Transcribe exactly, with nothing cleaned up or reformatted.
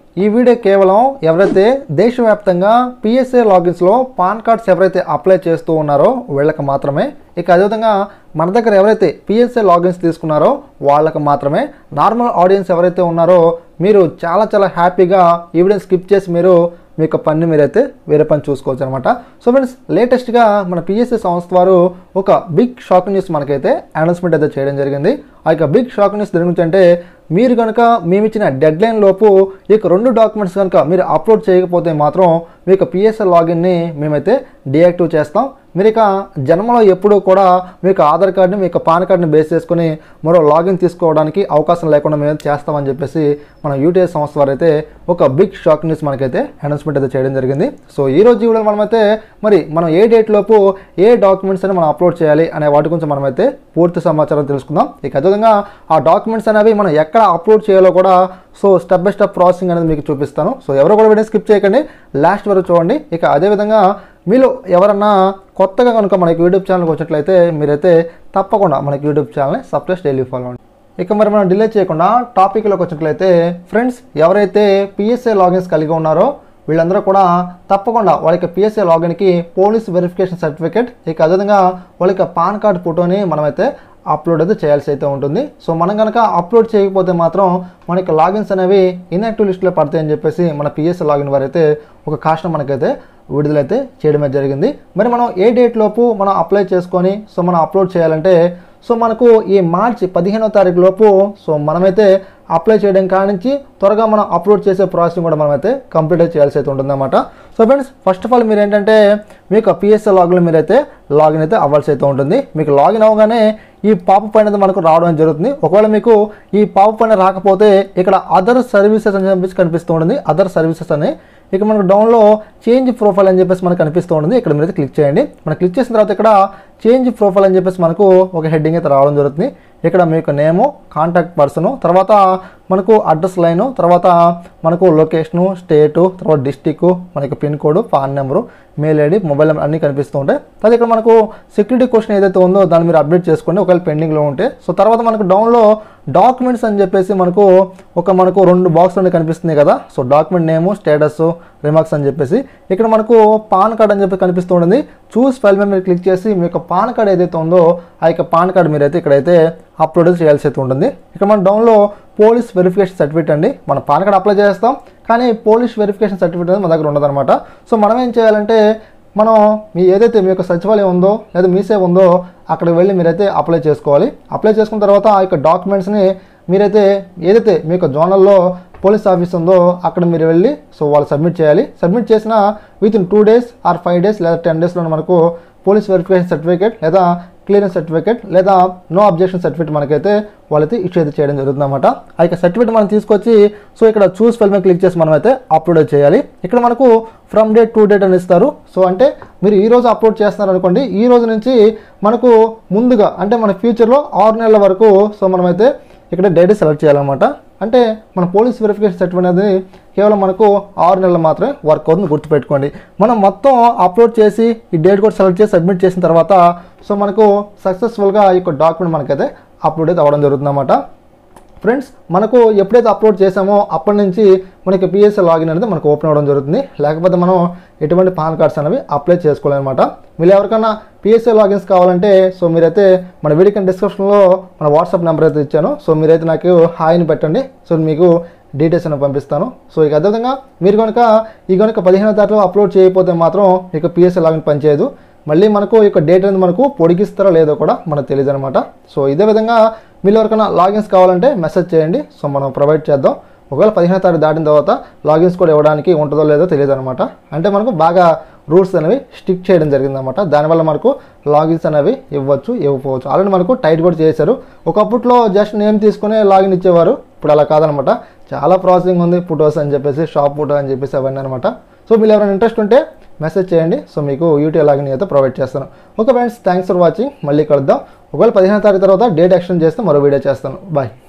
ఈ వీడియో కేవలం ఎవరైతే దేశవ్యాప్తంగా పిఎస్ఏ లాగిన్స్లో పాన్ కార్డ్స్ ఎవరైతే అప్లై చేస్తూ ఉన్నారో వీళ్ళకి మాత్రమే, ఇక అదేవిధంగా మన దగ్గర ఎవరైతే పిఎస్ఏ లాగిన్స్ తీసుకున్నారో వాళ్ళకి మాత్రమే, నార్మల్ ఆడియన్స్ ఎవరైతే ఉన్నారో మీరు చాలా చాలా హ్యాపీగా ఈ వీడియోని స్కిప్ చేసి మీరు మీ యొక్క పని మీరైతే వేరే పని చూసుకోవచ్చు అనమాట. సో ఫ్రెండ్స్, లేటెస్ట్గా మన పిఎస్ఏ సంస్థ వారు ఒక బిగ్ షాకింగ్ న్యూస్ మనకైతే అనౌన్స్మెంట్ అయితే చేయడం జరిగింది. ఆ యొక్క బిగ్ షాకింగ్ న్యూస్ దేని గురించి అంటే, మీరు కనుక మేము ఇచ్చిన డెడ్ లైన్ లోపు ఈ యొక్క రెండు డాక్యుమెంట్స్ కనుక మీరు అప్లోడ్ చేయకపోతే మాత్రం మీ యొక్క పిఎస్ఏ లాగిన్ని మేమైతే డియాక్టివ్ చేస్తాం. మీరు ఇక జన్మలో ఎప్పుడూ కూడా మీకు ఆధార్ కార్డుని మీ యొక్క పాన్ కార్డుని బేస్ చేసుకుని మరో లాగిన్ తీసుకోవడానికి అవకాశం లేకుండా మేము చేస్తామని చెప్పేసి మన యూటీఐ సంస్థ వారు అయితే ఒక బిగ్ షాక్ న్యూస్ మనకైతే అనౌన్స్మెంట్ అయితే చేయడం జరిగింది. సో ఈ రోజు వీడియోలో మనమైతే మరి మనం ఏ డేట్ లోపు ఏ డాక్యుమెంట్స్ అని మనం అప్లోడ్ చేయాలి అనే వాటి గురించి మనమైతే పూర్తి సమాచారం తెలుసుకుందాం. ఇక అదేవిధంగా ఆ డాక్యుమెంట్స్ అనేవి మనం ఎక్కడ అప్లోడ్ చేయాలో కూడా so step by step processing అనేది మీకు చూపిస్తాను. సో ఎవరో కూడా వీడియో స్కిప్ చేయకండి, లాస్ట్ వరకు చూడండి. ఇక అదేవిధంగా మీలో ఎవరన్నా కొత్తగా కనుక మనకి యూట్యూబ్ ఛానల్కి వచ్చినట్లయితే మీరైతే తప్పకుండా మనకి యూట్యూబ్ ఛానల్ని సబ్స్క్రైబ్ డైలీ ఫాలో అవ్వండి. ఇక మరి మనం డిలే చేయకుండా టాపిక్లోకి వచ్చినట్లయితే, ఫ్రెండ్స్ ఎవరైతే పిఎస్ఏ లాగిన్స్ కలిగి ఉన్నారో వీళ్ళందరూ కూడా తప్పకుండా వాళ్ళకి పిఎస్ఏ లాగిన్కి పోలీస్ వెరిఫికేషన్ సర్టిఫికేట్, ఇక అదేవిధంగా వాళ్ళకి పాన్ కార్డ్ ఫోటోని మనమైతే అప్లోడ్ అయితే చేయాల్సి అయితే ఉంటుంది. సో మనం కనుక అప్లోడ్ చేయకపోతే మాత్రం మనకి లాగిన్స్ అనేవి ఇన్యాక్టివ్ లిస్ట్లో పడతాయని చెప్పేసి మన పిఎస్ఏ లాగిన్ వారు అయితే ఒక కాషన్ మనకైతే విడుదలైతే చేయడమే జరిగింది. మరి మనం ఏ డేట్ లోపు మనం అప్లై చేసుకొని సో మనం అప్లోడ్ చేయాలంటే, సో మనకు ఈ మార్చి పదిహేనో తారీఖు లోపు సో మనమైతే అప్లై చేయడం కానించి త్వరగా మనం అప్లోడ్ చేసే ప్రాసెసింగ్ కూడా మనమైతే కంప్లీట్ చేయాల్సి అయితే ఉంటుందన్నమాట. So friends, first of all మీరు ఏంటంటే మీకు పిఎస్ఏ లాగిన్ మీరైతే లాగిన్ అయితే అవ్వాల్సి అయితే ఉంటుంది. మీకు లాగిన్ అవ్వగానే ఈ పాపప్ అనేది మనకు రావడం జరుగుతుంది. ఒకవేళ మీకు ఈ పాపప్ అనేది రాకపోతే ఇక్కడ అదర్ సర్వీసెస్ అని చెప్పేసి కనిపిస్తూ ఉంటుంది. అదర్ సర్వీసెస్ అని ఇక మనకు డౌన్లో చేంజ్ ప్రొఫైల్ అని చెప్పేసి మనకు కనిపిస్తూ ఉంటుంది. ఇక్కడ మీరైతే క్లిక్ చేయండి. మనం క్లిక్ చేసిన తర్వాత ఇక్కడ చేంజ్ ప్రొఫైల్ అని చెప్పేసి మనకు ఒక హెడ్డింగ్ అయితే రావడం జరుగుతుంది. ఇక్కడ మీకు నేము, కాంటాక్ట్ పర్సను, తర్వాత మనకు అడ్రస్ లైను, తర్వాత మనకు లొకేషను, స్టేటు, తర్వాత డిస్టిక్, మనకి pin code, PAN number, mail ID, mobile number అన్నీ కనిపిస్తూ ఉంటాయి. తర్వాత ఇక్కడ మనకు సెక్యూరిటీ క్వశ్చన్ ఏదైతే ఉందో దాన్ని మీరు అప్డేట్ చేసుకోండి ఒకవేళ పెండింగ్లో ఉంటే. సో తర్వాత మనకు డౌన్లో డాక్యుమెంట్స్ అని చెప్పేసి మనకు ఒక మనకు రెండు బాక్స్ అనేది కనిపిస్తుంది కదా. So document name, status, remarks అని చెప్పేసి ఇక్కడ మనకు పాన్ కార్డ్ అని చెప్పి కనిపిస్తూ ఉంటుంది. చూస్ ఫైల్ మీద మీరు క్లిక్ చేసి మీ యొక్క పాన్ కార్డ్ ఏదైతే ఉందో ఆ యొక్క పాన్ కార్డ్ మీరైతే ఇక్కడైతే అప్లోడ్ చేయాల్సి అయితే ఉంటుంది. ఇక్కడ మన డౌన్లో పోలీస్ వెరిఫికేషన్ సర్టిఫికేట్ అండి. మన పాన్ కార్డ్ అప్లై చేస్తాం కానీ పోలీస్ వెరిఫికేషన్ సర్టిఫికేట్ అనేది మన దగ్గర ఉండదన్నమాట. సో మనం ఏం చేయాలంటే, మనం మీ ఏదైతే మీ యొక్క సచివాలయం ఉందో లేదా మీ సేవ ఉందో అక్కడికి వెళ్ళి మీరైతే అప్లై చేసుకోవాలి. అప్లై చేసుకున్న తర్వాత ఆ యొక్క డాక్యుమెంట్స్ని మీరైతే ఏదైతే మీ యొక్క జోనల్లో పోలీస్ ఆఫీస్ ఉందో అక్కడ మీరు వెళ్ళి సో వాళ్ళు సబ్మిట్ చేయాలి. సబ్మిట్ చేసిన within two days or five days లేదా టెన్ డేస్లో మనకు పోలీస్ వెరిఫికేషన్ సర్టిఫికేట్ లేదా క్లియరెన్స్ సర్టిఫికేట్ లేదా నో అబ్జెక్షన్ సర్టిఫికేట్ మనకైతే వాళ్ళైతే ఇష్యూ అయితే చేయడం జరుగుతుంది అనమాట. ఆ యొక్క సర్టిఫికేట్ మనం తీసుకొచ్చి సో ఇక్కడ చూస్ ఫైల్ మీద క్లిక్ చేసి మనం అయితే అప్లోడ్ చేయాలి. ఇక్కడ మనకు ఫ్రమ్ డేట్ టు డేట్ అని ఇస్తారు. సో అంటే మీరు ఈ రోజు అప్లోడ్ చేస్తున్నారు అనుకోండి, ఈ రోజు నుంచి మనకు ముందుగా అంటే మన ఫ్యూచర్లో ఆరు నెలల వరకు సో మనమైతే ఇక్కడ డేట్ సెలెక్ట్ చేయాలన్నమాట. అంటే మన పోలీస్ వెరిఫికేషన్ సర్టిఫికేట్ అనేది కేవలం మనకు ఆరు నెలలు మాత్రమే వర్క్ అవుతుంది, గుర్తుపెట్టుకోండి. మనం మొత్తం అప్లోడ్ చేసి ఈ డేట్ కూడా సెలెక్ట్ చేసి సబ్మిట్ చేసిన తర్వాత సో మనకు సక్సెస్ఫుల్గా ఈ యొక్క డాక్యుమెంట్ మనకైతే అప్లోడ్ అయితే అవ్వడం జరుగుతుంది అన్నమాట. ఫ్రెండ్స్, మనకు ఎప్పుడైతే అప్లోడ్ చేసామో అప్పటి నుంచి మనకి పిఎస్ఏ లాగిన్ అనేది మనకు ఓపెన్ అవ్వడం జరుగుతుంది. లేకపోతే మనం ఎటువంటి పాన్ కార్డ్స్ అనేవి అప్లై చేసుకోవాలన్నమాట. మీరు ఎవరికైనా పిఎస్ఏ లాగిన్స్ కావాలంటే సో మీరైతే మన వీడియో డిస్క్రిప్షన్లో మన వాట్సాప్ నెంబర్ అయితే ఇచ్చాను. సో మీరైతే నాకు హాయ్ని పెట్టండి. సో మీకు డీటెయిల్స్ అని పంపిస్తాను. సో ఇక అదేవిధంగా మీరు కనుక ఈ కనుక పదిహేనో తారీఖులో అప్లోడ్ చేయకపోతే మాత్రం ఇక పిఎస్ఏ లాగిన్ పనిచేయదు. మళ్ళీ మనకు ఈ యొక్క డేట్ అనేది మనకు పొడిగిస్తారో లేదో కూడా మనకు తెలియదు అనమాట. సో ఇదే విధంగా మీరు ఎవరికైనా లాగిన్స్ కావాలంటే మెసేజ్ చేయండి. సో మనం ప్రొవైడ్ చేద్దాం. ఒకవేళ పదిహేను తారీఖు దాటిన తర్వాత లాగిన్స్ కూడా ఇవ్వడానికి ఉంటుందో లేదో తెలియదు అనమాట. అంటే మనకు బాగా రూల్స్ అనేవి స్టిక్ చేయడం జరిగిందనమాట. దానివల్ల మనకు లాగిన్స్ అనేవి ఇవ్వచ్చు, ఇవ్వకపోవచ్చు. ఆల్రెడీ మనకు టైట్ కూడా చేశారు. ఒకప్పట్లో జస్ట్ నేమ్ తీసుకుని లాగిన్ ఇచ్చేవారు, ఇప్పుడు అలా కాదనమాట. చాలా ప్రాసెసింగ్ ఉంది, ఫోటోస్ అని చెప్పేసి, షాప్ ఫోటో అని చెప్పేసి అవన్నీ అనమాట. సో మీరు ఎవరైనా ఇంట్రెస్ట్ ఉంటే మెసేజ్ చేయండి. సో మీకు యూటీఐ లాగిన్ అయితే ప్రొవైడ్ చేస్తాను. Okay friends, thanks for watching. మళ్ళీ కలుద్దాం. ఒకవేళ పదిహేను తారీఖు తర్వాత డేట్ ఎక్స్టెండ్ చేస్తే మరో వీడియో చేస్తాను. బాయ్.